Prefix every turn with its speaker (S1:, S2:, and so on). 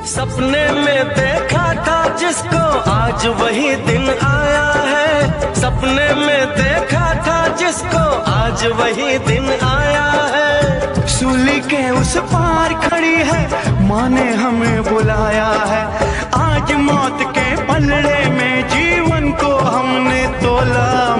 S1: सपने में देखा था जिसको आज वही दिन आया है। सपने में देखा था जिसको आज वही दिन आया है।
S2: सूली के उस पार खड़ी है, माँ ने हमें बुलाया है। आज मौत के पलड़े में जीवन को हमने तोला